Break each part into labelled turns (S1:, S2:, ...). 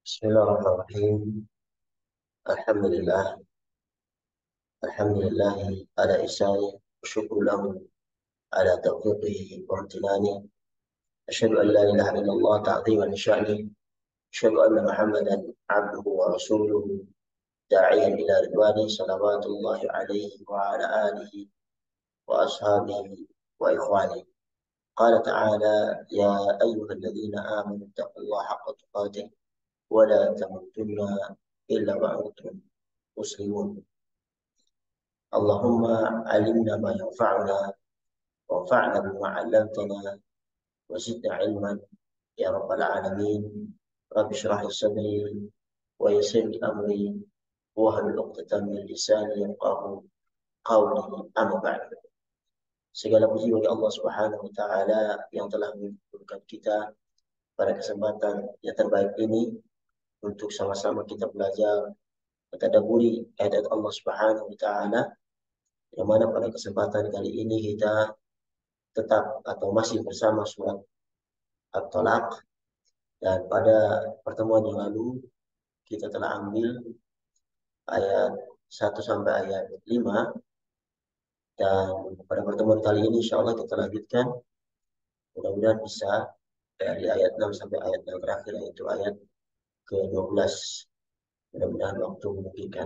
S1: بسم الله الرحمن الرحيم. الحمد لله. الحمد لله على إحسانه والشكر له على توفيقه وامتنانه. أشهد أن لا إله إلا الله تعظيما لشأنه. أشهد أن محمدا عبده ورسوله داعيا إلى رضوانه صلوات الله عليه وعلى آله وأصحابه وإخوانه. قال تعالى: يا أيها الذين آمنوا اتقوا الله حق تقاته ولا تموتن إلا وأنتم مسلمون. اللهم علمنا ما ينفعنا وانفعنا بما علمتنا وزدنا علما يا رب العالمين. رب اشرح لي صدري ويسر لي أمري واحلل عقدة من لساني يفقهوا قولي. أما بعد. Segala puji bagi Allah Subhanahu wa taala yang telah mengumpulkan kita pada kesempatan yang terbaik ini untuk sama-sama kita belajar mentadabburi ayat Allah Subhanahu wa taala, yang mana pada kesempatan kali ini kita tetap atau masih bersama surat At-Talaq, dan pada pertemuan yang lalu kita telah ambil ayat 1 sampai ayat 5, dan pada pertemuan kali ini insya Allah kita lanjutkan, mudah-mudahan bisa dari ayat 6 sampai ayat yang terakhir, yaitu ayat ke-12. Mudah-mudahan waktu memungkinkan.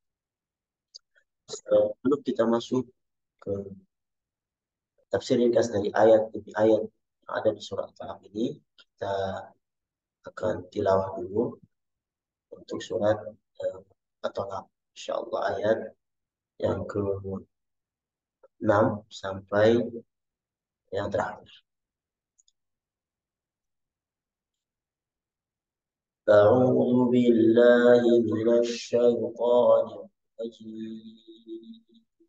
S1: Sebelum kita masuk ke tafsir ringkas dari ayat demi ayat yang ada di surat At-Talaq ini, kita akan tilawah dulu untuk surat At-Talaq. Insyaallah ayat yang ke-6 sampai yang terakhir. أعوذ بالله من الشيطان الرجيم.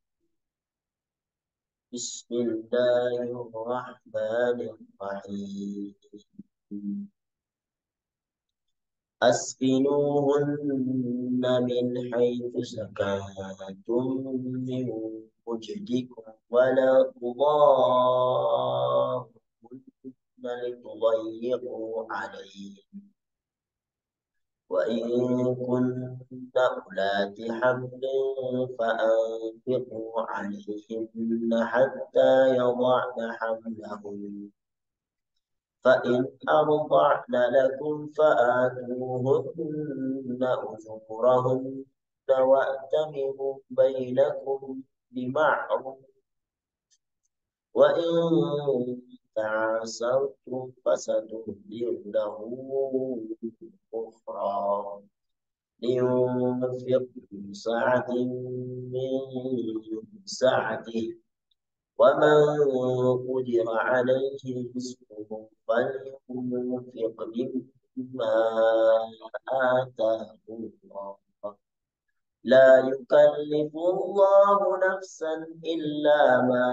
S1: بسم الله الرحمن الرحيم. أسكنوهن من حيث سكنتم من وجدكم ولا تضاروهن لتضيقوا عليهم، وإن كن أولات حمل فأنفقوا عليهن حتى يضعن حملهن، فإن أرضعن لكم فآتوهن أجورهن وأتمروا بينكم بمعروف، وإن تعاسرتم فسترضع له أخرى. لينفق ذو سعة من سعته، ومن قدر عليه رزقه فلينفق مما آتاه الله، لا يكلف الله نفسا إلا ما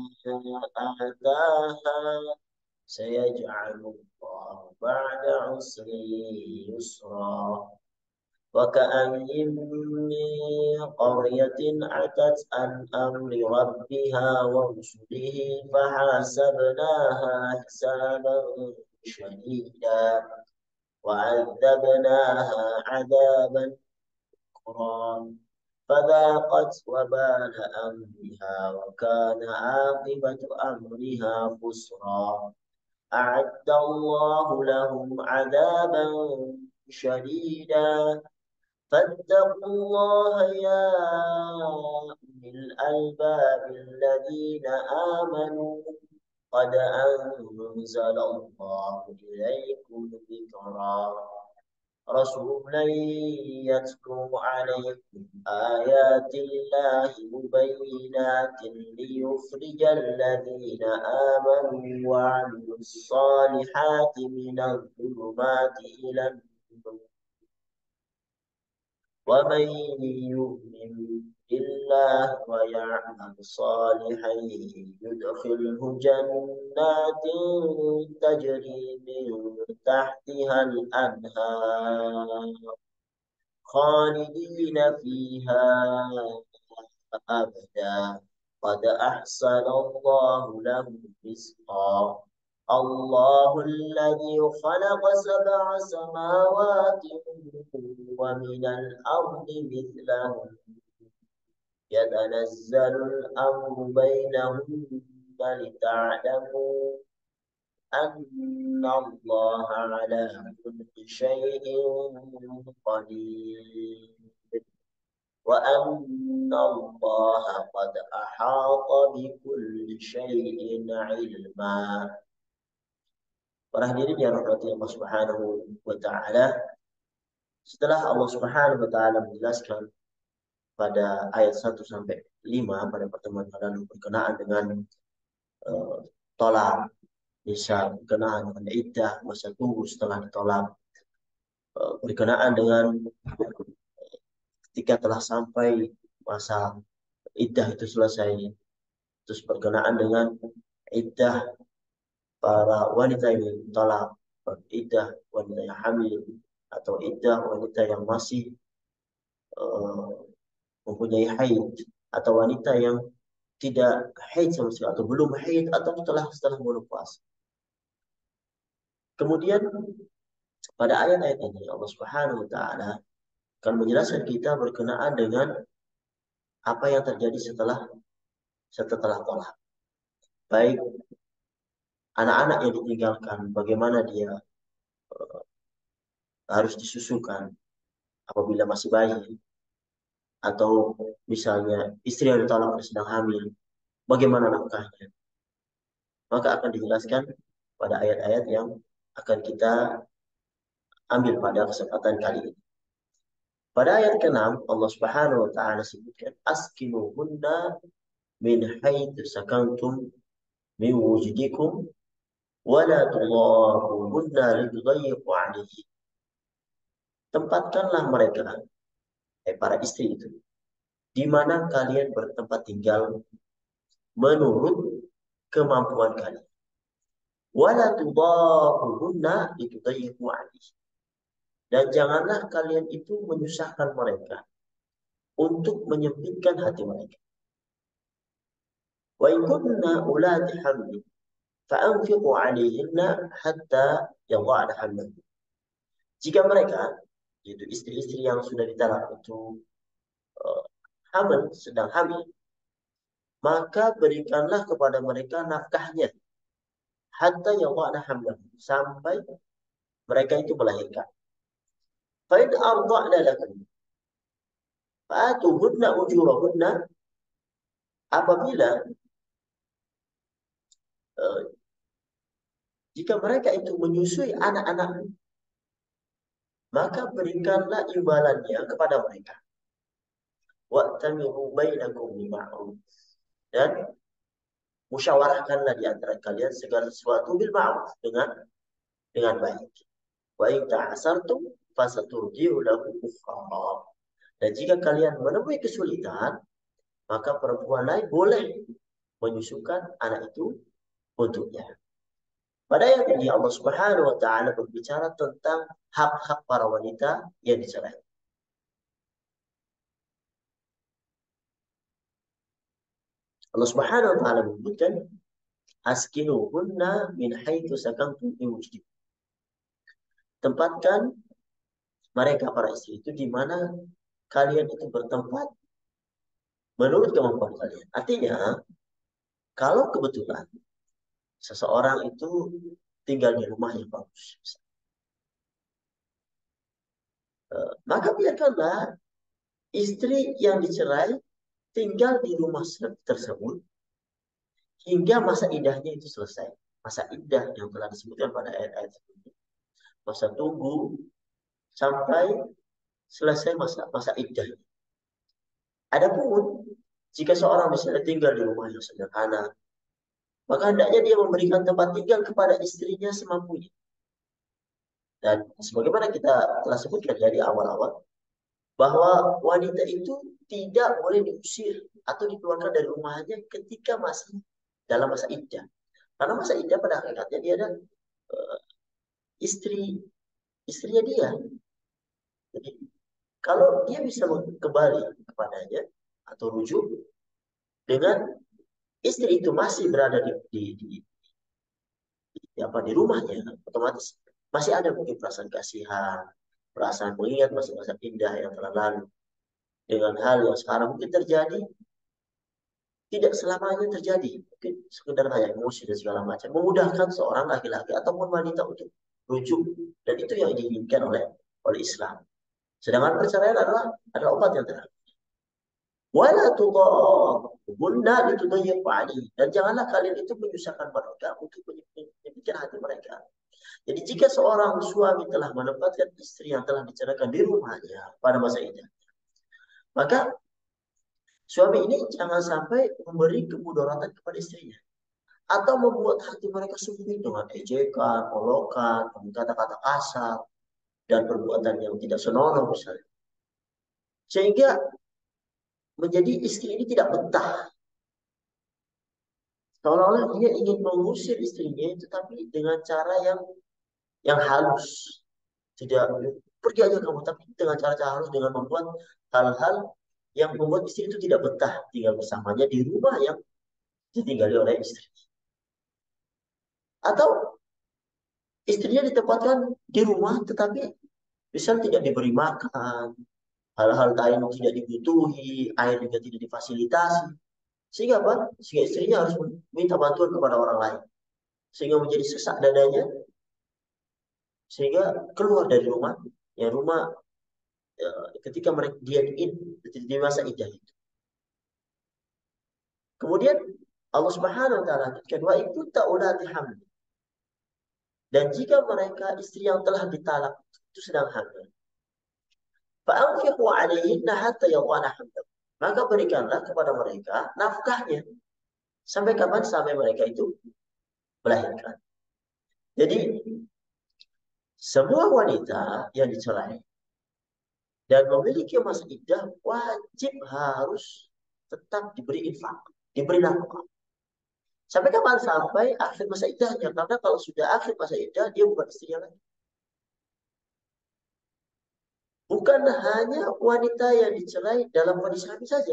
S1: آتاها، سيجعل الله بعد عسر يسرا. وكأين من قرية عتت عن أمر ربها ورسله فحاسبناها حسابا شديدا وعذبناها عذابا نكرا، فذاقت وبال أمرها وكان عاقبة أمرها خسرا. أعد الله لهم عذابا شديدا، فاتقوا الله يا أولي الألباب الذين آمنوا، قد أنزل الله إليكم ذكرا. رسولا يتلو عليكم آيات الله مبينات ليخرج الذين آمنوا وعملوا الصالحات من الظلمات إلى النور، ومن يؤمن بالله ويعمل صالحا يدخله جنات تجري من تحتها الأنهار خالدين فيها أبدا، قد أحسن الله له رزقا. الله الذي خلق سبع سماوات ومن الأرض مثلهن يتنزل الأمر بينهن لتعلموا أن الله على كل شيء قدير وأن الله قد أحاط بكل شيء علما. Para hadirin yang rahmati Allah Subhanahu wa taala, setelah Allah Subhanahu wa taala menjelaskan pada ayat 1 sampai 5 pada pertemuan yang lalu berkenaan dengan uh, tolak, bisa berkenaan dengan iddah, masa tunggu setelah ditolak, berkenaan dengan ketika telah sampai masa iddah itu selesai, terus berkenaan dengan iddah para wanita yang ditolak, iddah wanita yang hamil, atau iddah wanita yang masih uh, mempunyai haid, atau wanita yang tidak haid sama sekali atau belum haid atau setelah menopause. Kemudian pada ayat-ayat ini Allah Subhanahu wa taala akan menjelaskan kita berkenaan dengan apa yang terjadi setelah tolak. Baik anak-anak yang ditinggalkan, bagaimana dia harus disusukan apabila masih bayi, atau misalnya istri yang ditolak sedang hamil, bagaimana nafkahnya. Maka akan dijelaskan pada ayat-ayat yang akan kita ambil pada kesempatan kali ini. Pada ayat ke-6 Allah Subhanahu wa taala sebutkan askinuhunna min haitsu sakantum min wujdikum wa la tudharuhunna lidayyiqu 'alayhi. Tempatkanlah mereka, para istri itu, di mana kalian bertempat tinggal menurut kemampuan kalian. Wa la tudharuhunna lidayyiqu 'alayhi. Dan janganlah kalian itu menyusahkan mereka untuk menyempitkan hati mereka. Wa in kunna ulati hamlin fa'anfiqu 'alayhinna hatta yadha'na hamlahun. Jika mereka, yaitu istri-istri yang sudah ditalak itu sedang hamil, maka berikanlah kepada mereka nafkahnya hatta yadha'na hamlahun, sampai mereka itu melahirkan. Fa in arda'na lakum fa'atuhunna ujurahunna, apabila jika mereka itu menyusui anak-anak, maka berikanlah imbalannya kepada mereka. Wa'tamiru bainakum bima'ruf, dan musyawarahkanlah di antara kalian segala sesuatu bil ma'ruf, dengan baik. Wa in ta'asartum fasaturdi'u lahu ukhra. Dan jika kalian menemui kesulitan, maka perempuan lain boleh menyusukan anak itu untuknya. Pada ayat ini Allah Subhanahu wa taala berbicara tentang hak-hak para wanita yang dicerai. Allah Subhanahu wa taala menyebutkan askinuhunna min haitsu sakantum min wujdikum. Tempatkan mereka para istri itu di mana kalian itu bertempat menurut kemampuan kalian. Artinya, kalau kebetulan seseorang itu tinggal di rumah yang bagus, maka biarkanlah istri yang dicerai tinggal di rumah tersebut hingga masa iddahnya itu selesai. Masa iddah yang telah disebutkan pada ayat-ayat sebelumnya. Masa tunggu sampai selesai masa iddah. Adapun jika seorang misalnya tinggal di rumah yang sederhana, maka hendaknya dia memberikan tempat tinggal kepada istrinya semampunya. Dan sebagaimana kita telah sebutkan dari awal-awal, bahwa wanita itu tidak boleh diusir atau dikeluarkan dari rumahnya ketika masih dalam masa iddah. Karena masa iddah pada hakikatnya dia adalah istrinya dia. Jadi kalau dia bisa kembali kepadanya atau rujuk dengan istri itu masih berada di ya apa di rumahnya, otomatis masih ada mungkin perasaan kasihan, perasaan mengingat masa-masa indah yang telah lalu. Dengan hal yang sekarang mungkin terjadi, tidak selamanya terjadi. Mungkin sekedar hanya emosi dan segala macam. Memudahkan seorang laki-laki ataupun wanita untuk rujuk. Dan itu yang diinginkan oleh Islam. Sedangkan perceraian adalah obat yang terakhir. Wala tudahunna litudayyiqu alaihi. Dan janganlah kalian itu menyusahkan mereka untuk menyakitkan hati mereka. Jadi jika seorang suami telah menempatkan istri yang telah diceraikan di rumahnya pada masa itu, maka suami ini jangan sampai memberi kemudaratan kepada istrinya. Atau membuat hati mereka sempit dengan ejekan, olokan, kata-kata kasar, dan perbuatan yang tidak senonoh misalnya. Sehingga menjadi istri ini tidak betah. Seolah-olah dia ingin mengusir istrinya, tetapi dengan cara yang halus. Tidak pergi aja kamu, tapi dengan cara-cara halus, dengan membuat hal-hal yang membuat istri itu tidak betah tinggal bersamanya di rumah yang ditinggali oleh istri. Atau istrinya ditempatkan di rumah, tetapi misal tidak diberi makan, hal-hal lain tidak dibutuhi, air juga tidak difasilitasi. Sehingga apa? Sehingga istrinya harus minta bantuan kepada orang lain. Sehingga menjadi sesak dadanya, sehingga keluar dari rumah. Ya rumah ketika mereka dia di masa iddah itu. Kemudian Allah Subhanahu wa taala kedua itu taulati hamil. Dan jika mereka istri yang telah ditalak itu sedang hamil, fa'anfiqu 'alaihinna hatta yadhana hamlah. Maka berikanlah kepada mereka nafkahnya. Sampai kapan? Sampai mereka itu melahirkan. Jadi semua wanita yang dicerai dan memiliki masa iddah wajib harus tetap diberi infak, diberi nafkah. Sampai kapan? Sampai akhir masa iddahnya. Karena kalau sudah akhir masa iddah, dia bukan istrinya lagi. Bukan hanya wanita yang dicerai dalam kondisi hamil saja.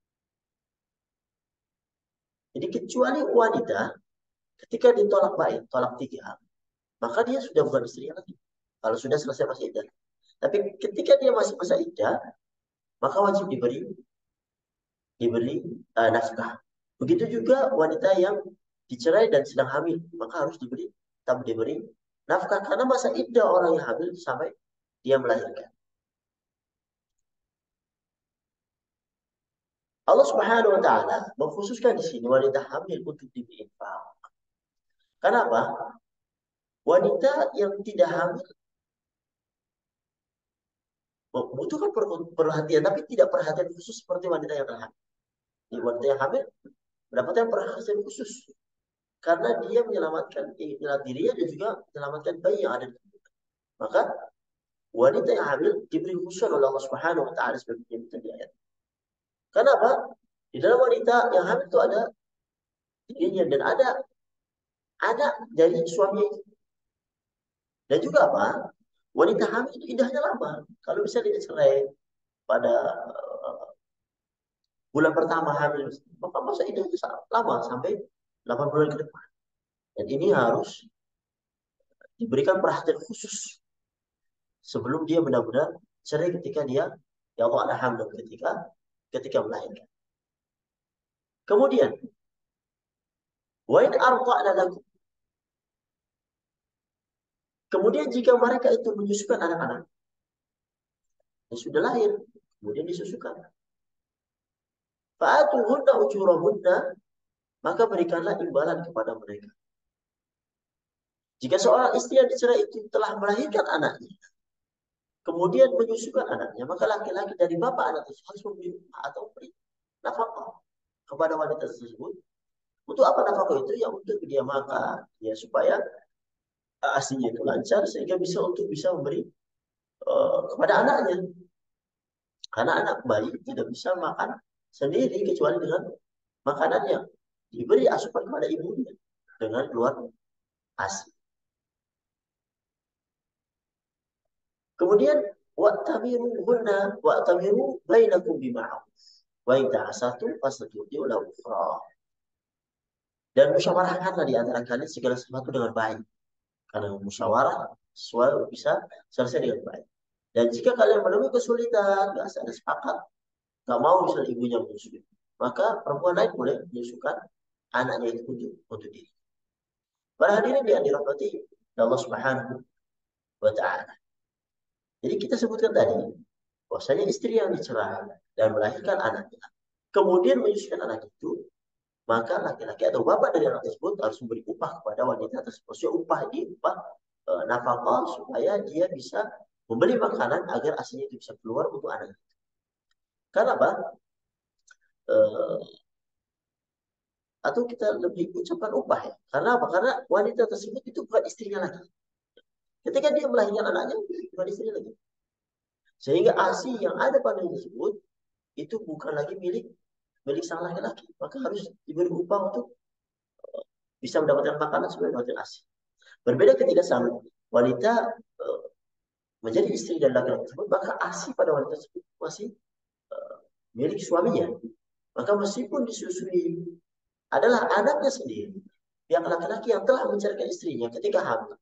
S1: Jadi kecuali wanita ketika ditolak baik, tolak tiga, maka dia sudah bukan istrinya lagi. Kalau sudah selesai masa iddah. Tapi ketika dia masih masa iddah, maka wajib diberi nafkah. Begitu juga wanita yang dicerai dan sedang hamil, maka harus diberi nafkah karena masa iddah orang yang hamil sampai dia melahirkan. Allah Subhanahu wa taala mengkhususkan di sini wanita hamil untuk diberi infak. Kenapa? Wanita yang tidak hamil membutuhkan perhatian, tapi tidak perhatian khusus seperti wanita yang terhamil. Wanita yang hamil mendapatkan perhatian khusus karena dia menyelamatkan dirinya dan juga menyelamatkan bayi yang ada di tubuhnya. Maka wanita yang hamil diberi khusus oleh Allah Subhanahu wa taala sebagai di ayat. Kenapa? Di dalam wanita yang hamil itu ada dirinya dan ada anak dari suami. Dan juga apa? Wanita hamil itu iddahnya lama. Kalau bisa dia cerai pada bulan pertama hamil, maka masa iddahnya lama sampai 8 bulan ke depan. Dan ini harus diberikan perhatian khusus sebelum dia benar-benar cerai ketika dia ya Allah ada hamil ketika melahirkan. Kemudian, wa in arda'na lakum. Kemudian jika mereka itu menyusukan anak-anak yang sudah lahir, kemudian disusukan. Fa'atuhunna ujurahunna, maka berikanlah imbalan kepada mereka. Jika seorang istri yang dicerai itu telah melahirkan anaknya, kemudian menyusukan anaknya, maka laki-laki dari bapak anak tersebut harus memberi atau beri nafkah kepada wanita tersebut. Untuk apa nafkah itu? Ya untuk dia makan, ya supaya asinya itu lancar sehingga bisa memberi kepada anaknya. Karena anak bayi tidak bisa makan sendiri kecuali dengan makanan yang diberi asupan kepada ibunya dengan keluar ASI. Kemudian wa'tamiru bainakum bima'ruf. Wa in ta'asatu fasatuti lahu ukhra. Dan musyawarahkanlah di antara kalian segala sesuatu dengan baik. Karena musyawarah sesuatu bisa selesai dengan baik. Dan jika kalian menemui kesulitan, nggak ada sepakat, nggak mau misalnya ibunya menyusui, maka perempuan lain boleh menyusukan anaknya itu untuk diri. Para hadirin yang dirahmati Allah Subhanahu wa Ta'ala. Jadi kita sebutkan tadi, bahwasanya istri yang dicerai dan melahirkan anaknya, kemudian menyusukan anak itu, maka laki-laki atau bapak dari anak tersebut harus memberi upah kepada wanita tersebut. Maksudnya upah ini upah nafkah supaya dia bisa membeli makanan agar aslinya itu bisa keluar untuk anak. Karena apa? E, atau kita lebih ucapkan upah ya. Karena apa? Karena wanita tersebut itu bukan istrinya lagi. Ketika dia melahirkan anaknya, bukan istrinya lagi. Sehingga ASI yang ada pada tersebut itu bukan lagi milik milik sang laki-laki. Maka harus diberi upah untuk bisa mendapatkan makanan sebagai mendapatkan ASI. Berbeda ketika sang wanita menjadi istri dan laki-laki tersebut, maka ASI pada wanita tersebut masih milik suaminya. Maka meskipun disusui adalah anaknya sendiri, pihak laki-laki yang telah menceraikan istrinya ketika hamil,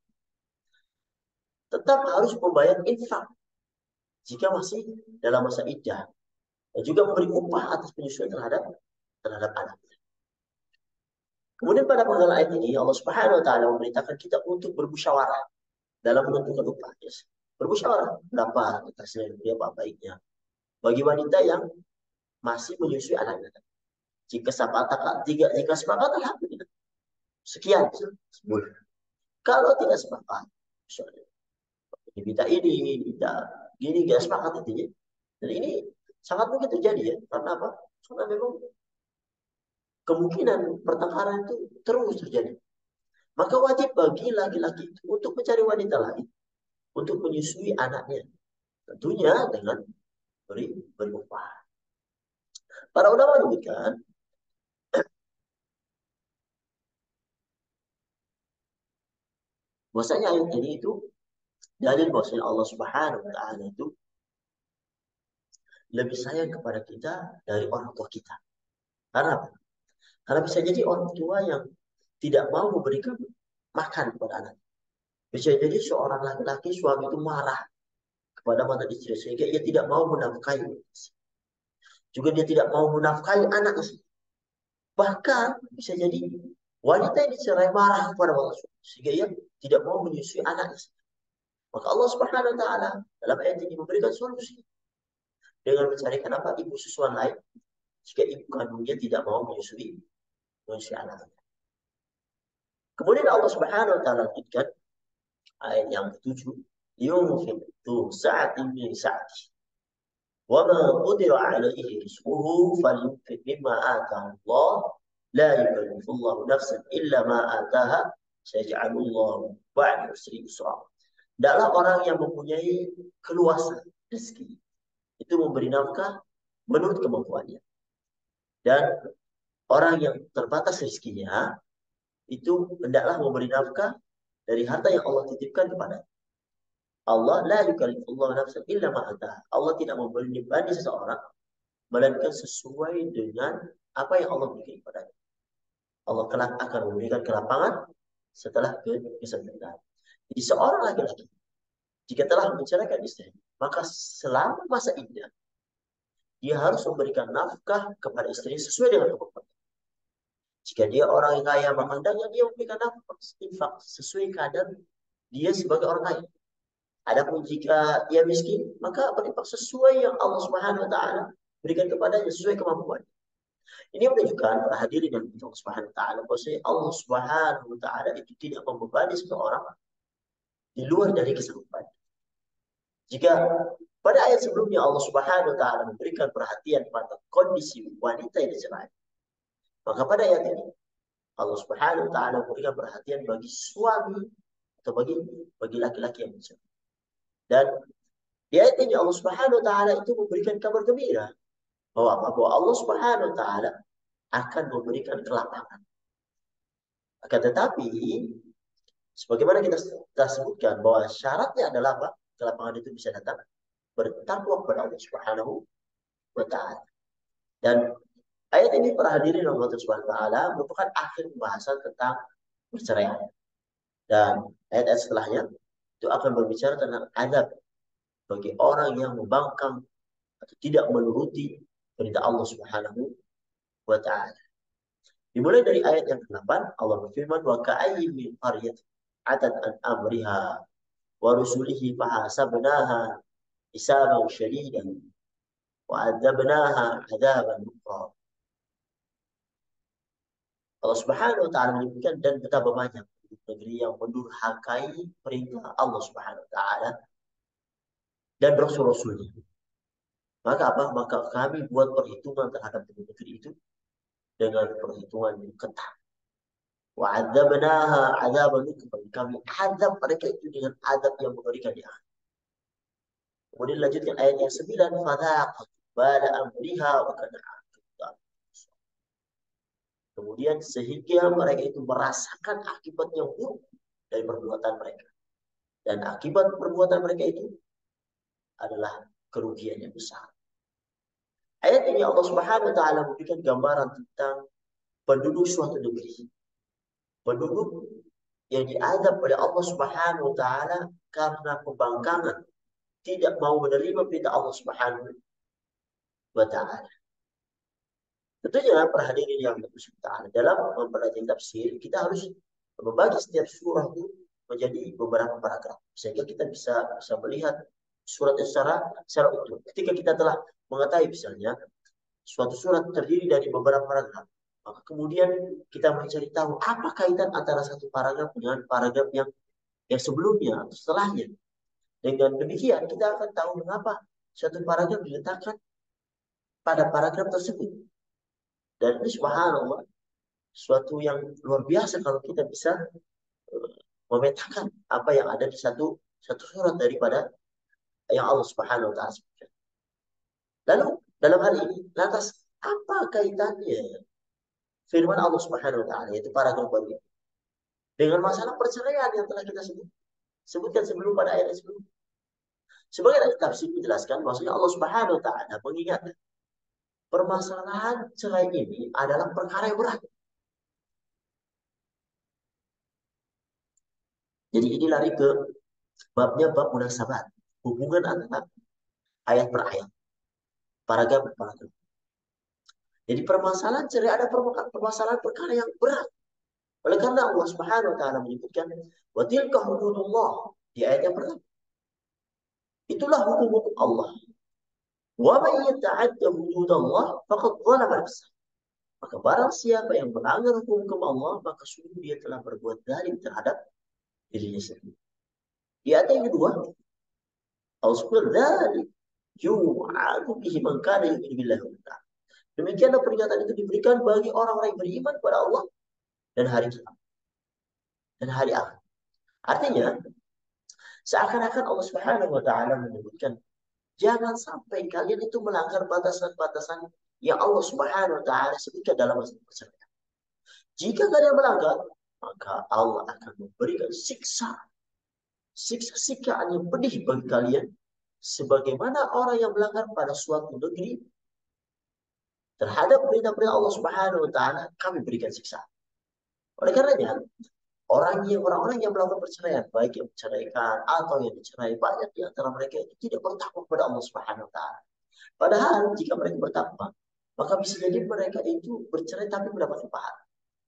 S1: tetap harus membayar infak jika masih dalam masa iddah dan juga memberi upah atas penyusuan terhadap anak. Kemudian pada penggalan ayat ini Allah Subhanahu wa taala memerintahkan kita untuk bermusyawarah dalam menentukan upah. Yes. Bermusyawarah berapa atasnya, berapa baiknya. Bagi wanita yang masih menyusui anaknya. Jika sepakat alhamdulillah. Sekian sebulan. Kalau tidak sepakat, misalnya diminta ini, minta gini, tidak sepakat intinya. Dan ini sangat mungkin terjadi ya. Karena apa? Karena memang kemungkinan pertengkaran itu terus terjadi. Maka wajib bagi laki-laki itu untuk mencari wanita lain untuk menyusui anaknya. Tentunya dengan berupah. Para ulama menyebutkan bahwasanya ayat ini itu dalil bahwasanya Allah Subhanahu wa taala itu lebih sayang kepada kita dari orang tua kita. Karena apa? Karena bisa jadi orang tua yang tidak mau memberikan makan kepada anak. Bisa jadi seorang laki-laki suami itu marah kepada mantan istri sehingga ia tidak mau menafkahi. Juga dia tidak mau menafkahi anak istri. Bahkan bisa jadi wanita yang dicerai marah kepada Allah sehingga ia tidak mau menyusui anak istri. Maka Allah Subhanahu wa taala dalam ayat ini memberikan solusi dengan mencarikan apa ibu susuan lain jika ibu kandungnya tidak mau menyusui anaknya. Kemudian Allah Subhanahu wa taala lanjutkan ayat yang ketujuh, yunfiq tu sa'atin min sa'ati wa ma qudira 'alaihi rizquhu falyunfiq mimma ataahu Allah la yukallifu Allah nafsan illa ma ataaha sayaj'alullahu ba'da usri yusra. Adalah orang yang mempunyai keluasan rezeki itu memberi nafkah menurut kemampuannya. Dan orang yang terbatas rezekinya itu hendaklah memberi nafkah dari harta yang Allah titipkan kepada Allah. La yukallifullahu nafsan illa ma ataha. Allah tidak membebani seseorang melainkan sesuai dengan apa yang Allah berikan kepadanya. Allah kelak akan memberikan kelapangan setelah kesempitan. Jadi seorang laki-laki jika telah menceraikan istri, maka selama masa iddah dia harus memberikan nafkah kepada istri sesuai dengan kemampuan. Jika dia orang yang kaya, maka hendaknya dia memberikan nafkah infak sesuai kadar dia sebagai orang kaya. Adapun jika dia miskin, maka berinfak sesuai yang Allah Subhanahu wa taala berikan kepadanya sesuai kemampuan. Ini menunjukkan para hadirin yang Allah Subhanahu wa taala bahwa Allah Subhanahu wa taala itu tidak membebani seseorang di luar dari kesanggupan. Jika pada ayat sebelumnya Allah Subhanahu wa taala memberikan perhatian pada kondisi wanita yang dicerai, maka pada ayat ini Allah Subhanahu wa taala memberikan perhatian bagi suami atau bagi laki-laki yang dicerai. Dan di ayat ini Allah Subhanahu wa taala itu memberikan kabar gembira bahwa Allah Subhanahu wa taala akan memberikan kelapangan. Akan tetapi sebagaimana kita sebutkan bahwa syaratnya adalah apa? Kelapangan itu bisa datang bertakwa kepada Allah Subhanahu wa taala. Dan Ayat ini para hadirin Allah Subhanahu wa taala merupakan akhir pembahasan tentang perceraian. Dan ayat-ayat setelahnya itu akan berbicara tentang adab bagi orang yang membangkang atau tidak menuruti perintah Allah Subhanahu wa taala. Dimulai dari ayat yang ke-8, Allah berfirman, "Wa ka'ayyin min qaryatin 'atat an amriha wa rusulihi fahasabnaha hisaban syadidan wa 'adzabnaha 'adzaban nukra." Allah Subhanahu wa taala menyebutkan dan betapa banyak negeri yang mendurhakai perintah Allah Subhanahu wa taala dan rasul-rasulnya. Maka apa? Maka kami buat perhitungan terhadap negeri itu dengan perhitungan yang ketat. Wa'adzabnaha 'adzaban nukra. Kami azab mereka itu dengan azab yang mengerikan di akhir. Kemudian lanjutkan ayat yang 9, fadzaqat bala amriha wa kana 'aqibat. Kemudian sehingga mereka itu merasakan akibat yang buruk dari perbuatan mereka. Dan akibat perbuatan mereka itu adalah kerugian yang besar. Ayat ini Allah Subhanahu wa taala memberikan gambaran tentang penduduk suatu negeri. Penduduk yang diadab oleh Allah Subhanahu wa taala karena pembangkangan, tidak mau menerima perintah Allah Subhanahu wa taala. Tentunya para hadirin yang bersyukur dalam mempelajari tafsir kita harus membagi setiap surah itu menjadi beberapa paragraf sehingga kita bisa melihat surat secara utuh. Ketika kita telah mengetahui misalnya suatu surat terdiri dari beberapa paragraf, maka kemudian kita mencari tahu apa kaitan antara satu paragraf dengan paragraf yang sebelumnya atau setelahnya. Dengan demikian kita akan tahu mengapa suatu paragraf diletakkan pada paragraf tersebut. Dan ini subhanallah suatu yang luar biasa kalau kita bisa memetakan apa yang ada di satu surat daripada yang Allah Subhanahu wa taala sebutkan. Lalu dalam hal ini lantas apa kaitannya firman Allah Subhanahu wa taala yaitu paragraf baru ini dengan masalah perceraian yang telah kita sebutkan sebelum pada ayat sebelum. Sebagai ayat tafsir menjelaskan bahwasanya Allah Subhanahu wa taala mengingatkan permasalahan cerai ini adalah perkara yang berat. Jadi ini lari ke babnya bab munasabat, hubungan antara ayat per ayat, paragraf per paragraf. Jadi permasalahan cerai ada permasalahan perkara yang berat. Oleh karena Allah Subhanahu wa taala menyebutkan wa tilka hududullah di ayat yang pertama. Itulah hukum-hukum Allah. Wa may yata'adda hududallah faqad zalama nafsah. Maka barang siapa yang melanggar hukum Allah, maka sungguh dia telah berbuat zalim terhadap dirinya sendiri. Di ayat yang kedua, Allah dzalik yu'adu bihi man kana yu'minu billahi wal yawmil akhir. Demikianlah peringatan itu diberikan bagi orang-orang yang beriman kepada Allah dan hari kiamat dan hari akhir. Artinya, seakan-akan Allah Subhanahu wa taala menyebutkan jangan sampai kalian itu melanggar batasan-batasan yang Allah Subhanahu wa taala sebutkan dalam masalah perceraian. Jika kalian melanggar, maka Allah akan memberikan siksa-siksaan yang pedih bagi kalian sebagaimana orang yang melanggar pada suatu negeri terhadap perintah-perintah Allah Subhanahu wa taala kami berikan siksa. Oleh karenanya, orang-orang yang melakukan perceraian, baik yang menceraikan atau yang dicerai, banyak di antara mereka itu tidak bertakwa kepada Allah Subhanahu wa taala. Padahal jika mereka bertakwa, maka bisa jadi mereka itu bercerai tapi mendapat pahala.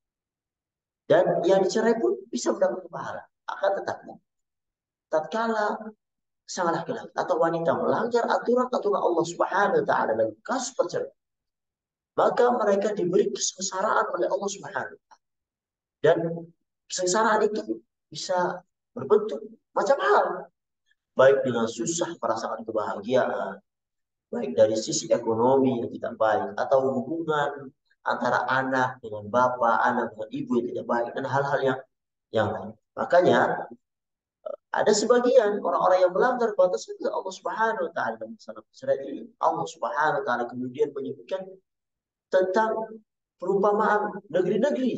S1: Dan yang dicerai pun bisa mendapat pahala. Akan tetapi, tatkala sang laki-laki atau wanita melanggar aturan-aturan Allah Subhanahu wa taala dalam kasus perceraian, maka mereka diberi kesengsaraan oleh Allah Subhanahu wa taala. Dan kesengsaraan itu bisa berbentuk macam hal, baik dengan susah merasakan kebahagiaan, baik dari sisi ekonomi yang tidak baik, atau hubungan antara anak dengan bapak, anak dengan ibu yang tidak baik, dan hal-hal yang lain. Makanya ada sebagian orang-orang yang melanggar batasan Allah Subhanahu wa taala dalam masalah perceraian ini. Allah Subhanahu wa taala kemudian menyebutkan tentang perumpamaan negeri-negeri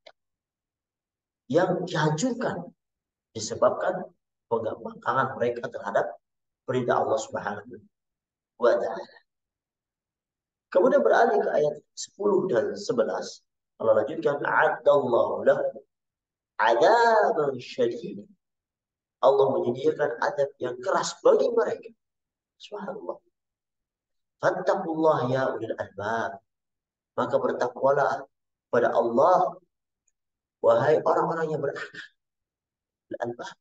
S1: yang dihancurkan disebabkan pembangkangan mereka terhadap perintah Allah Subhanahu wa taala. Kemudian beralih ke ayat 10 dan 11. Allah lanjutkan, a'addallahu lahu adaban syadid. Allah menyediakan adab yang keras bagi mereka. Subhanallah. Fattaqullah ya ulil albab. Maka bertakwalah pada Allah, wahai orang-orang yang berakal. Albab.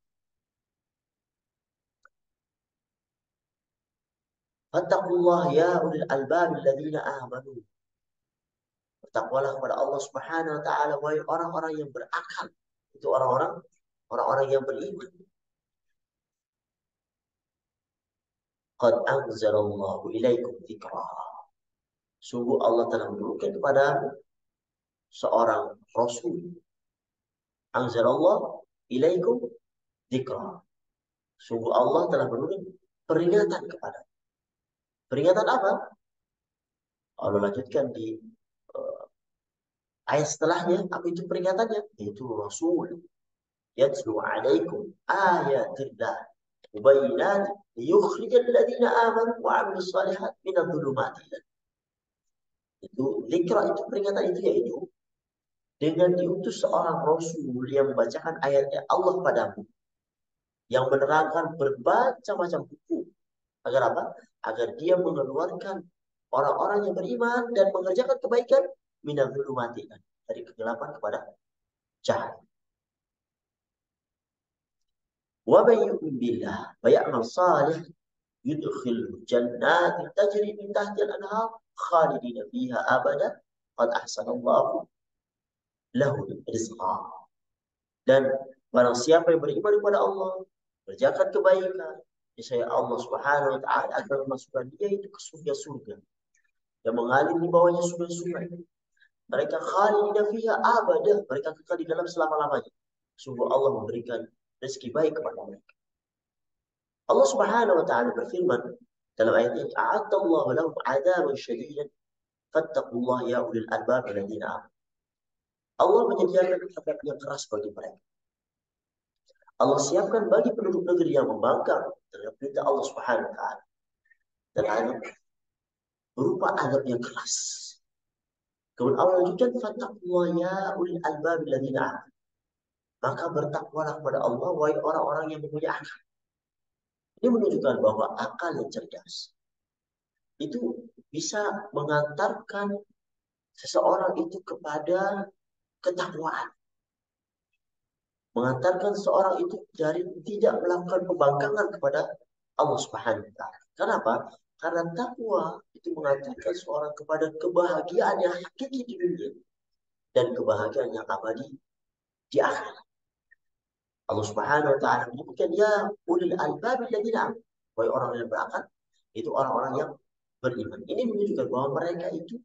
S1: Fattaqullah ya ulil albab alladzina amanu. Bertakwalah kepada Allah Subhanahu wa taala, wahai orang-orang yang berakal. Itu orang-orang yang beriman. Qad anzalallahu ilaikum dzikra. Sungguh Allah telah menurunkan kepada seorang rasul. Anzalallahu ilaikum dzikra. Sungguh Allah telah menurunkan peringatan kepada. Peringatan apa? Allah lanjutkan di ayat setelahnya. Apa itu peringatannya? Itu rasul yatlu alaikum ayatillah mubayyinat liyukhrijal ladzina amanu wa 'amilus shalihat minadh dhulumati. Itu dzikra, itu peringatan itu yaitu dengan diutus seorang rasul yang membacakan ayat Allah padamu, yang menerangkan berbagai macam buku. Agar apa? Agar dia mengeluarkan orang-orang yang beriman dan mengerjakan kebaikan minadh dhulumati, dari kegelapan kepada cahaya. Wa may yu'min billah wa ya'mal salih yudkhilhu jannatin tajri min tahtiha al-anhar khalidina fiha abada qad ahsanallahu lahu rizqa. Dan barang siapa yang beriman kepada Allah, kerjakan kebaikan, niscaya Allah Subhanahu wa taala akan memasukkan dia itu ke surga-surga yang mengalir di bawahnya sungai-sungai. Mereka khalidina fiha abada, mereka kekal di dalam selama-lamanya. Sungguh Allah memberikan rezeki baik kepada mereka. Allah Subhanahu wa taala berfirman dalam ayat ini, a'addallahu lahum 'adaban syadidan fattaqullaha ya ulil albab alladzina amanu. Allah menyediakan azab yang keras bagi mereka. Allah siapkan bagi penduduk negeri yang membangkang terhadap perintah Allah Subhanahu wa taala. Dan azab berupa azab yang keras. Kemudian Allah lanjutkan, fattaqullaha ya ulil albab alladzina amanu. Maka bertakwalah kepada Allah, wahai orang-orang yang mempunyai akal. Ini menunjukkan bahwa akal yang cerdas itu bisa mengantarkan seseorang itu kepada ketakwaan. Mengantarkan seorang itu dari tidak melakukan pembangkangan kepada Allah Subhanahu wa taala. Kenapa? Karena takwa itu mengantarkan seorang kepada kebahagiaan yang hakiki di dunia dan kebahagiaan yang abadi di akhirat. Allah Subhanahu wa taala menyebutkan ya ulil albab alladzina amanu. Wahai orang yang berakal, itu orang-orang yang beriman. Ini menunjukkan bahwa mereka itu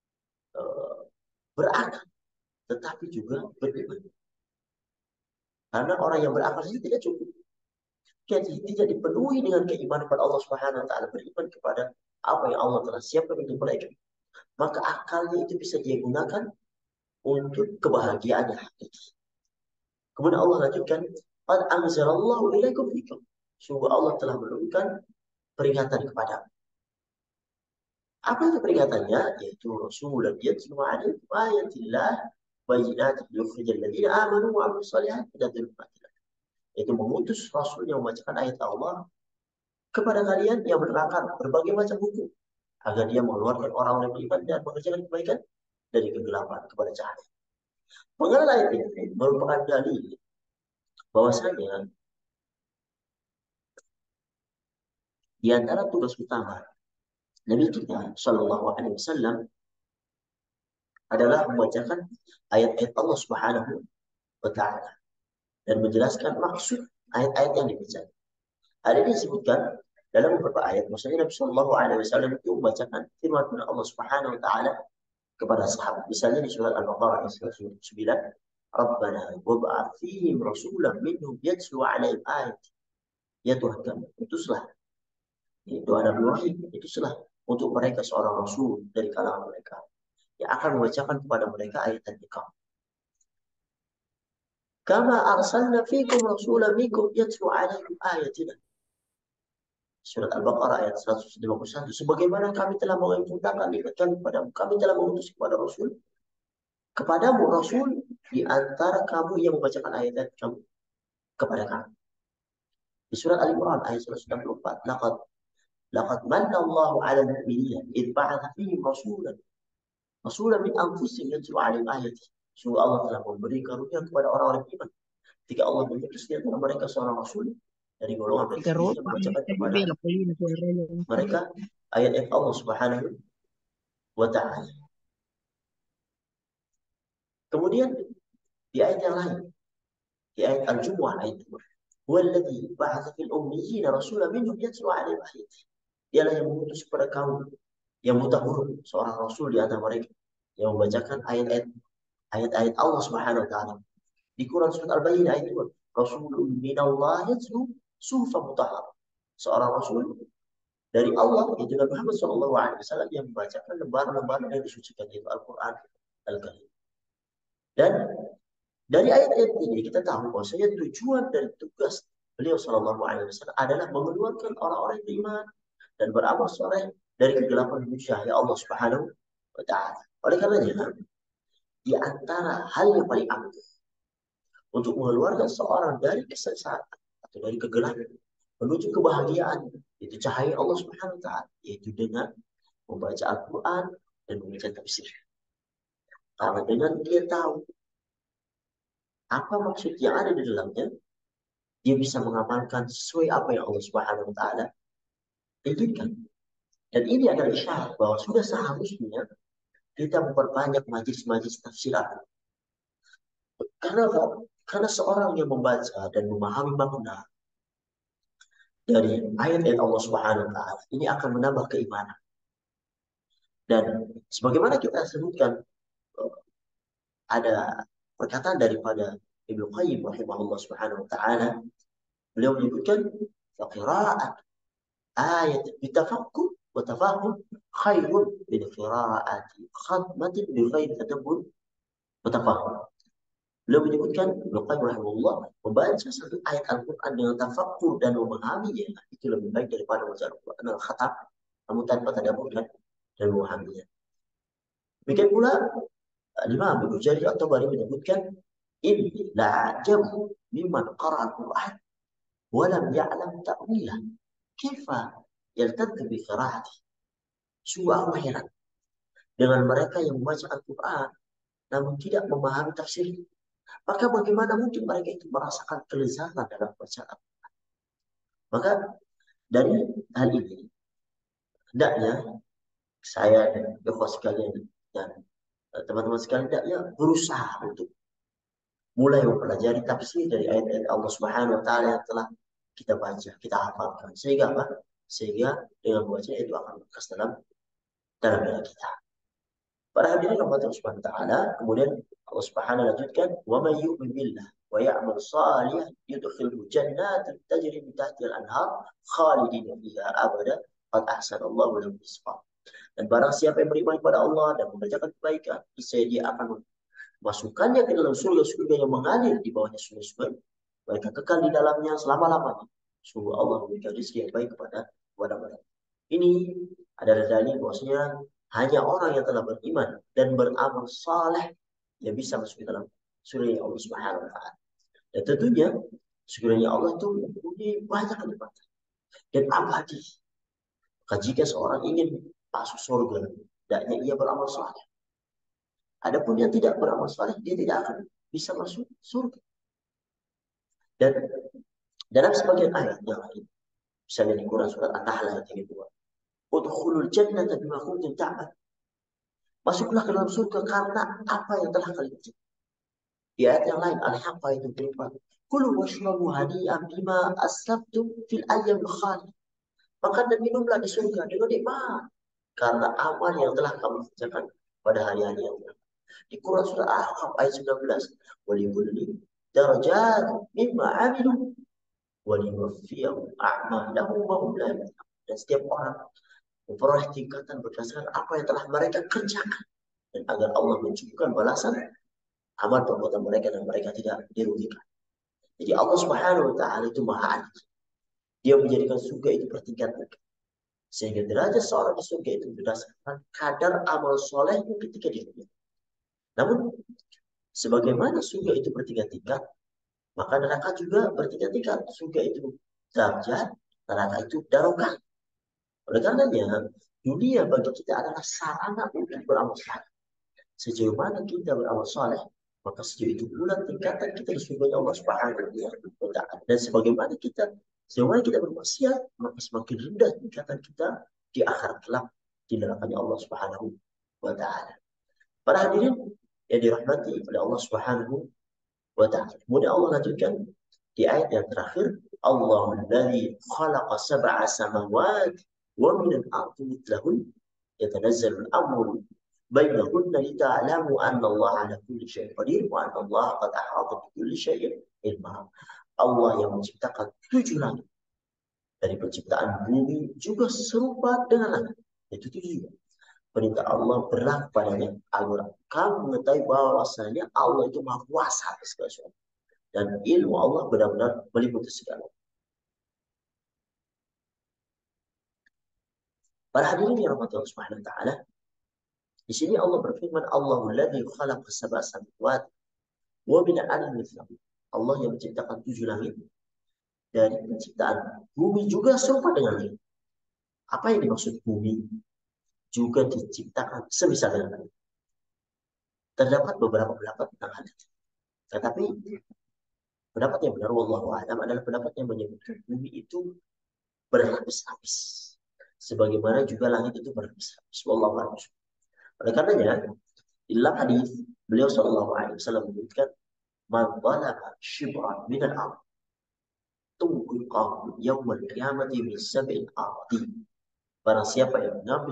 S1: berakal tetapi juga beriman. Karena orang yang berakal saja tidak cukup. Jadi tidak dipenuhi dengan keimanan kepada Allah Subhanahu wa taala, beriman kepada apa yang Allah telah siapkan untuk mereka. Maka akalnya itu bisa dia gunakan untuk kebahagiaan yang hakiki. Kemudian Allah lanjutkan, qad anzalallahu ilaikum dzikra. Sungguh Allah telah menurunkan peringatan kepada. Apa itu peringatannya? Yaitu Rasulullah yatlu alaikum ayatillah bayyinatin yukhrijal ladzina amanu wa 'amilus shalihat minadh dhulumati. Itu mengutus Rasul yang membacakan ayat Allah kepada kalian yang menerangkan berbagai macam buku agar dia mengeluarkan orang-orang yang beriman dan mengerjakan kebaikan dari kegelapan kepada cahaya. Mengenai ayat ini merupakan dalil bahwasanya di antara tugas utama Nabi kita Shallallahu Alaihi Wasallam adalah membacakan ayat-ayat Allah Subhanahu wa Ta'ala dan menjelaskan maksud ayat-ayat yang dibaca. Ada disebutkan dalam beberapa ayat, maksudnya Nabi Shallallahu Alaihi Wasallam itu membacakan firman Allah Subhanahu Wa Taala kepada sahabat. Misalnya di surat Al-Baqarah ayat 9, Rabbana wab'ath fihim rasulan minhum yatlu 'alaihim ayat. Ya Tuhan kami, utuslah. Itu Nabi Wahid, utuslah untuk mereka seorang rasul dari kalangan mereka yang akan membacakan kepada mereka ayat-ayat Kamu. Kama arsalna fikum rasulan minkum yatlu 'alaihim ayatina. Surat Al-Baqarah ayat 151. Sebagaimana kami telah mengizinkan nikmat kami kepadamu, kami telah mengutus kepada Rasul, kepadamu Rasul di antara kamu yang membacakan ayat-ayat kamu kepada kami. Di surat Al-Imran ayat 194. Laqad manna Allahu 'ala al-mu'minina id ba'atha fihim rasulan min anfusihim yatlu 'alaihim ayatihi. Sungguh Allah telah memberi karunia kepada orang-orang beriman ketika Allah mengutus di antara mereka seorang rasul dari golongan mereka sendiri yang membacakan kepada mereka ayat-ayat Allah Subhanahu wa ta'ala. Kemudian di ayat yang lain, di ayat Al-Jumu'ah ayat 2. Huwallazi ba'atha fil ummiyina rasulan minhum yatlu 'alaihim ayatihi. Dialah yang mengutus kepada kaum yang buta huruf seorang rasul di antara mereka yang membacakan ayat-ayat Allah Subhanahu wa taala. Di Quran surat Al-Baqarah ayat 2, Rasulun minallahi yatlu suhufan mutahharah. Seorang rasul dari Allah yaitu Nabi Muhammad SAW yang membacakan lembaran-lembaran yang disucikan yaitu Al-Quran Al-Karim. Dan dari ayat-ayat ini kita tahu bahwasanya tujuan dari tugas beliau SAW adalah mengeluarkan orang-orang yang beriman dan beramal soleh dari kegelapan dunia ya Allah Subhanahu wa taala. Oleh karenanya, di antara hal yang paling ampuh untuk mengeluarkan seorang dari kesesatan atau dari kegelapan menuju kebahagiaan itu cahaya Allah Subhanahu wa taala, yaitu dengan membaca Al-Qur'an dan membaca tafsir. Karena dengan dia tahu apa maksud yang ada di dalamnya, dia bisa mengamalkan sesuai apa yang Allah Subhanahu wa taala inginkan. Dan ini adalah isyarat bahwa sudah seharusnya kita memperbanyak majlis-majlis tafsiran. Karena apa? Karena seorang yang membaca dan memahami makna dari ayat-ayat Allah Subhanahu wa taala ini akan menambah keimanan. Dan sebagaimana kita sebutkan ada perkataan daripada Ibnu Qayyim rahimahullah Subhanahu wa taala, beliau menyebutkan qira'at ayat bitafakkur wa tafahum khairun min qira'ati khatmatin bi ghairi tadabbur wa tafahum. Beliau menyebutkan Ibnu Qayyim rahimahullah, membaca satu ayat Al-Qur'an dengan tafakkur dan memahaminya itu lebih baik daripada membaca Al-Qur'an dengan khatam namun tanpa tadabbur dan memahaminya. Demikian pula Imam Ibnu Jarir At-Tabari menyebutkan inni la'ajabu mimman qara'a al-Qur'an wa lam ya'lam ta'wilah kaifa yaltadzu bi qira'ati. Sungguh aku heran dengan mereka yang membaca Al-Qur'an namun tidak memahami tafsir. Maka bagaimana mungkin mereka itu merasakan kelezatan dalam bacaan? Maka dari hal ini hendaknya saya dan ikhwan sekalian dan teman-teman sekalian hendaknya berusaha untuk mulai mempelajari tafsir dari ayat-ayat Allah Subhanahu wa taala yang telah kita baca, kita hafalkan. Sehingga apa? Sehingga dengan membaca itu akan bekas dalam diri kita. Para hadirin Allah Subhanahu wa taala, kemudian Allah Subhanahu wa lanjutkan, "Wa may yu'min billah wa ya'mal shalihan yudkhilhu jannatin tajri min tahtiha al-anhar khalidina fiha abada qad ahsana Allahu lahu rizqa." Dan barang siapa yang beriman kepada Allah dan mengerjakan kebaikan, niscaya dia akan masukkannya ke dalam surga-surga yang mengalir di bawahnya sungai-sungai. Mereka kekal di dalamnya selama-lamanya. Sungguh Allah memberikan rezeki yang baik kepada mereka. Ini adalah dalil bahwasanya hanya orang yang telah beriman dan beramal saleh yang bisa masuk ke dalam surga Allah Subhanahu wa taala. Dan tentunya surga Allah itu mempunyai banyak kenikmatan dan abadi. Maka jika seorang ingin masuk surga, hendaknya ia beramal saleh. Adapun yang tidak beramal saleh, dia tidak akan bisa masuk surga. Dan dalam sebagian ayat yang lain, misalnya di Quran surat An-Nahl ayat yang kedua, udkhulul jannata bima kuntum ta'mal. Masuklah ke dalam surga karena apa yang telah kalian kerjakan. Di ayat yang lain, Al-Haqq ayat yang keempat, kulu washrabu hani'an bima aslaftum fil ayyamil khalid. Makan dan minumlah di surga dengan nikmat karena amal yang telah kamu kerjakan pada hari-hari yang lalu. Di Quran surah Al-Ahqaf ayat 19, walikulli darajat mimma amilu waliwaffiyahum a'malahum wa hum la yuzlamun. Dan setiap orang memperoleh tingkatan berdasarkan apa yang telah mereka kerjakan dan agar Allah mencukupkan balasan amal perbuatan mereka dan mereka tidak dirugikan. Jadi Allah Subhanahu wa taala itu Maha Adil. Dia menjadikan surga itu bertingkat-tingkat. Sehingga derajat seorang di surga itu berdasarkan kadar amal solehnya ketika di dunia. Namun, sebagaimana surga itu bertingkat-tingkat, maka neraka juga bertingkat-tingkat. Surga itu derajat, neraka itu darokat. Oleh karenanya, dunia bagi kita adalah sarana untuk beramal soleh. Sejauh mana kita beramal soleh, maka sejauh itu pula tingkatan kita di surga Allah Subhanahu wa Ta'ala. Dan sebagaimana kita, sejauh mana kita bermaksiat, maka semakin rendah tingkatan kita di akhirat kelak di nerakanya Allah Subhanahu wa Ta'ala. Para hadirin yang dirahmati oleh Allah Subhanahu wa Ta'ala. Kemudian Allah lanjutkan di ayat yang terakhir, Allahul ladzi khalaqa sab'a samawati wa min al-ardi mithlahun yatanazzalu al-amru bainahunna lita'lamu anna Allah ala kulli syai'in qadir wa anna Allah qad ahata bi kulli syai'in ilma. Allah yang menciptakan 7 langit dari penciptaan bumi juga serupa dengan langit. Itu 7. Perintah Allah berlaku padanya agar kamu mengetahui bahwasanya Allah itu maha kuasa atas segala sesuatu. Dan ilmu Allah benar-benar meliputi segala. Para hadirin yang rahmati Allah Subhanahu wa taala, di sini Allah berfirman, Allahul ladzi khalaqa sab'a samawati wa min al-ardi mithlahu. Allah yang menciptakan 7 langit dari penciptaan bumi juga serupa dengan langit. Apa yang dimaksud bumi juga diciptakan semisal dengan langit? Terdapat beberapa pendapat tentang hal itu. Tetapi pendapat yang benar wallahu a'lam adalah pendapat yang menyebutkan bumi itu berlapis-lapis. Sebagaimana juga langit itu berlapis-lapis. Wallahu a'lam. Oleh karenanya, dalam hadis beliau sallallahu alaihi wasallam menyebutkan, "Man zalama shibran min al-ard, tuqiqahu yawmal qiyamati min sab'il ardi." Barang siapa yang mengambil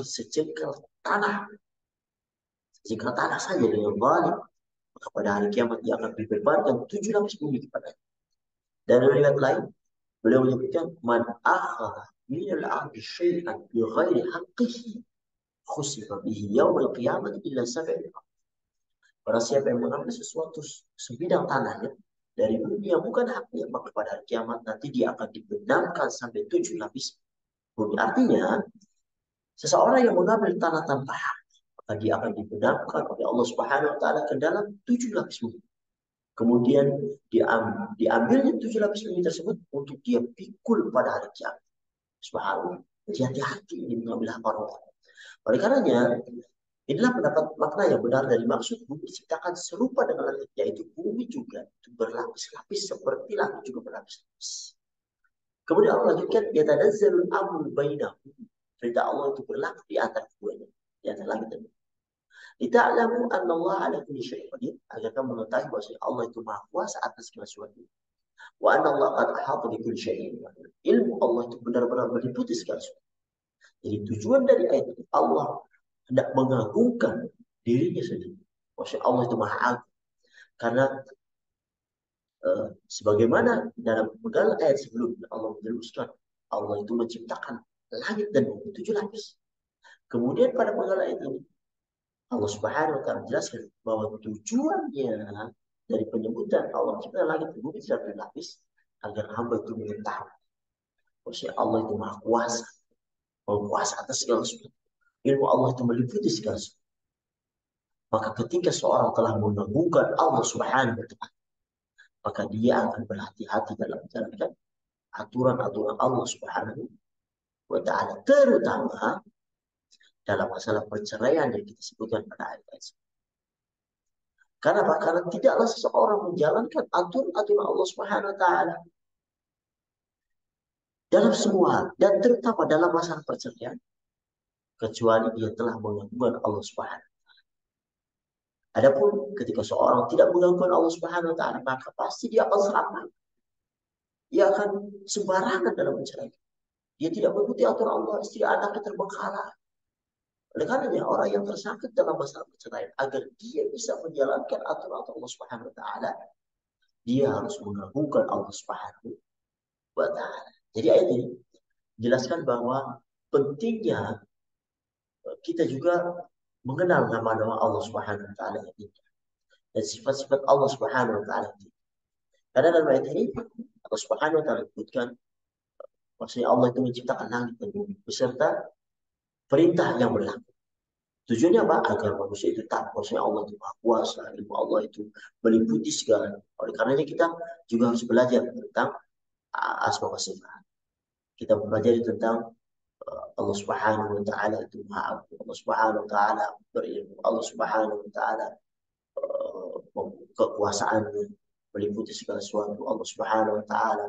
S1: sejengkal tanah saja dengan zalim, maka pada hari kiamat dia akan dibebankan 7 lapis bumi kepadanya. Dan riwayat lain, beliau menyebutkan, "Man akhadha min al-ardi syai'an bi ghairi haqqihi, khusifa bihi yawmal qiyamati illa sab'il ardi." Barang siapa yang mengambil sesuatu sebidang tanahnya dari bumi yang bukan haknya, maka pada hari kiamat nanti dia akan dibenamkan sampai 7 lapis bumi. Artinya, seseorang yang mengambil tanah tanpa hak, maka dia akan dibenamkan oleh Allah Subhanahu wa taala ke dalam 7 lapis bumi. Kemudian diambilnya 7 lapis bumi tersebut untuk dia pikul pada hari kiamat. Subhanallah. Jadi hati-hati ini mengambil hak orang lain. Oleh karenanya, inilah pendapat makna yang benar dari maksud bumi diciptakan serupa dengan langit, yaitu bumi juga itu berlapis-lapis seperti langit juga berlapis-lapis. Kemudian Allah lanjutkan, yatanazzalul amru bainahum. Perintah Allah itu berlaku di antara keduanya, di antara langit dan bumi. Lita'lamu anna Allah ala kulli syai'in qadir, agar kamu mengetahui bahwa Allah itu maha kuasa atas segala sesuatu. Wa anna Allah qad ahata bi kulli syai'in. Ilmu Allah itu benar-benar meliputi segala sesuatu. Jadi tujuan dari ayat ini, Allah hendak mengagungkan dirinya sendiri. Maksudnya Allah itu maha agung. Karena sebagaimana dalam beberapa ayat sebelumnya Allah menjelaskan, Allah itu menciptakan langit dan bumi 7 lapis. Kemudian pada penggal ayat ini Allah Subhanahu wa taala menjelaskan bahwa tujuannya dari penyebutan Allah menciptakan langit dan bumi 7 lapis agar hamba itu mengetahui bahwa Allah itu maha kuasa atas segala sesuatu. Ilmu Allah itu meliputi segala sesuatu. Maka ketika seorang telah mengagungkan Allah Subhanahu wa taala, maka dia akan berhati-hati dalam menjalankan aturan-aturan Allah Subhanahu wa taala, terutama dalam masalah perceraian yang kita sebutkan pada ayat ini. Karena apa? Karena tidaklah seseorang menjalankan aturan-aturan Allah Subhanahu wa taala dalam semua hal, dan terutama dalam masalah perceraian, kecuali dia telah mengagungkan Allah Subhanahu. Adapun ketika seorang tidak mengagungkan Allah Subhanahu wa taala, maka pasti dia akan serakah. Dia akan sembarangan dalam menceraikan. Dia tidak mengikuti aturan Allah, istri anaknya terbengkalai. Oleh karenanya orang yang tersangkut dalam masalah perceraian, agar dia bisa menjalankan aturan Allah Subhanahu wa taala, dia harus mengagungkan Allah Subhanahu wa taala. Jadi ayat ini jelaskan bahwa pentingnya kita juga mengenal nama-nama Allah Subhanahu wa taala dan sifat-sifat Allah Subhanahu wa taala. Karena dalam ayat ini Allah Subhanahu wa taala menyebutkan Maksudnya Allah itu menciptakan langit dan bumi beserta perintah yang berlaku. Tujuannya apa? Agar manusia itu tahu bahwasanya Allah itu Maha Kuasa, ilmu Allah itu meliputi segala. Oleh karenanya kita juga harus belajar tentang asma wa sifat. Kita mempelajari tentang Allah Subhanahu wa taala itu Maha Agung. Allah Subhanahu wa taala berilmu. Allah Subhanahu wa taala kekuasaannya meliputi segala sesuatu. Allah Subhanahu wa taala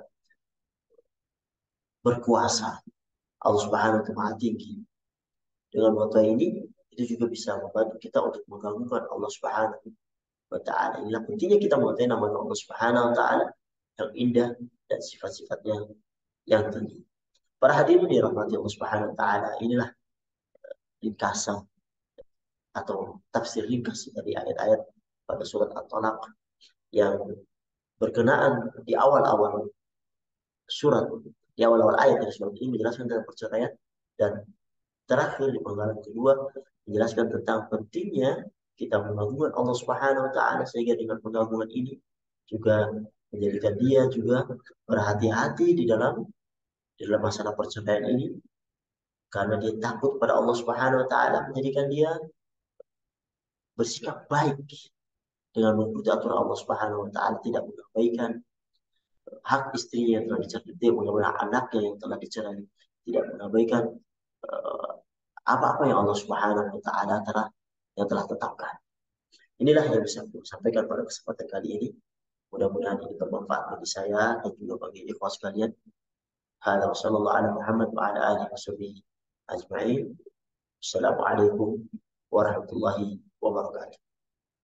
S1: berkuasa. Allah Subhanahu wa taala Maha tinggi. Dengan mengetahui ini, itu juga bisa membantu kita untuk mengagungkan Allah Subhanahu wa taala. Inilah pentingnya kita mengetahui nama Allah Subhanahu wa taala yang indah dan sifat-sifatnya yang tinggi. Para hadirin dirahmati Allah Subhanahu wa taala, inilah ringkasan atau tafsir ringkas dari ayat-ayat pada surat At-Talaq yang berkenaan di awal-awal surat, di awal-awal ayat dari surat ini menjelaskan tentang perceraian, dan terakhir di penggalan kedua menjelaskan tentang pentingnya kita mengagungkan Allah Subhanahu wa taala, sehingga dengan pengagungan ini juga menjadikan dia juga berhati-hati di dalam masalah perceraian ini, karena dia takut pada Allah Subhanahu wa taala, menjadikan dia bersikap baik dengan mengikuti aturan Allah Subhanahu wa taala, tidak mengabaikan hak istrinya yang telah dicerai, tidak mengabaikan anaknya yang telah dicerai, tidak mengabaikan uh, apa-apa yang Allah Subhanahu wa taala telah tetapkan. Inilah yang bisa aku sampaikan pada kesempatan kali ini. Mudah-mudahan ini bermanfaat bagi saya dan juga bagi ikhwan sekalian. Hada sallallahu ala Muhammad wa ala alihi washabihi ajma'in. Assalamualaikum warahmatullahi wabarakatuh.